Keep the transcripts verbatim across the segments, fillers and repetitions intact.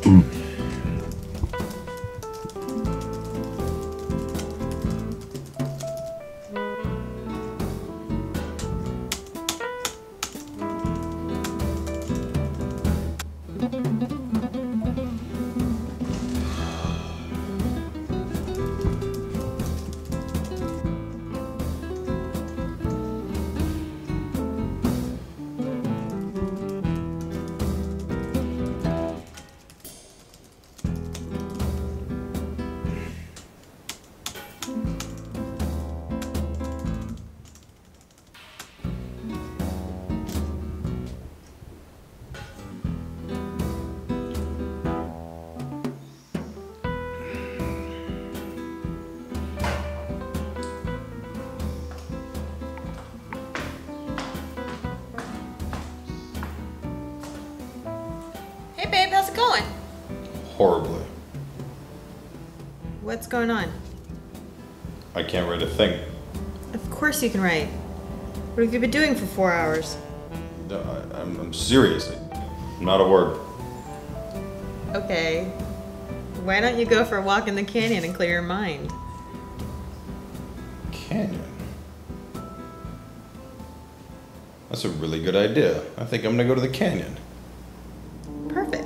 Hey babe, how's it going? Horribly. What's going on? I can't write a thing. Of course you can write. What have you been doing for four hours? No, I, I'm, I'm serious. Not a word. Okay. Why don't you go for a walk in the canyon and clear your mind? Canyon? That's a really good idea. I think I'm gonna go to the canyon. Perfect.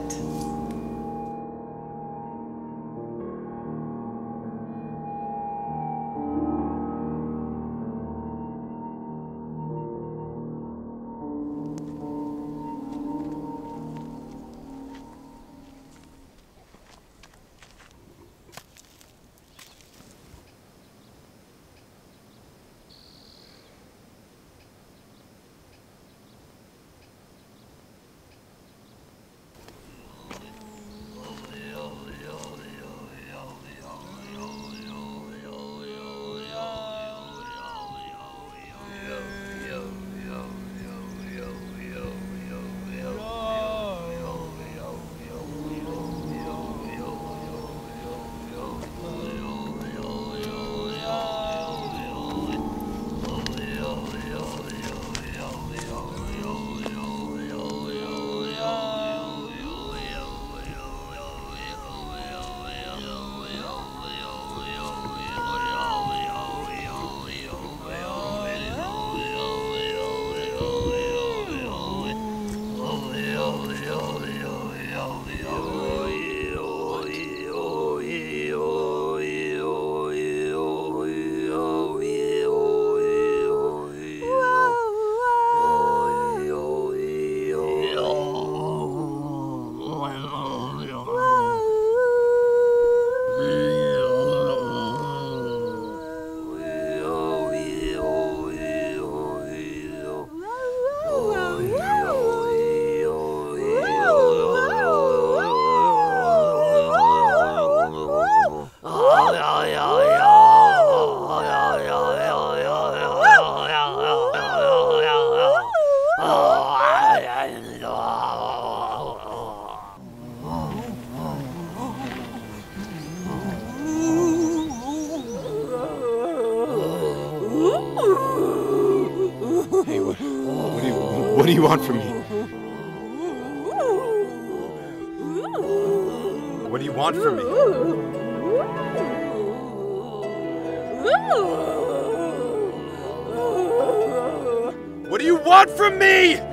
Hey, what, what, do you, what do you want from me? What do you want from me? What do you want from me?